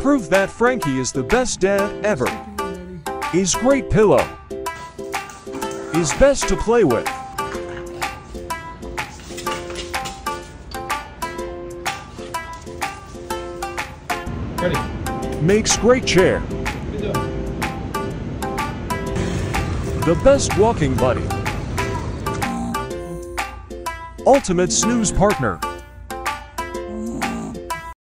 Prove that Frankie is the best dad ever. Is great pillow. Is best to play with. Ready? Makes great chair. The best walking buddy. Ultimate snooze partner.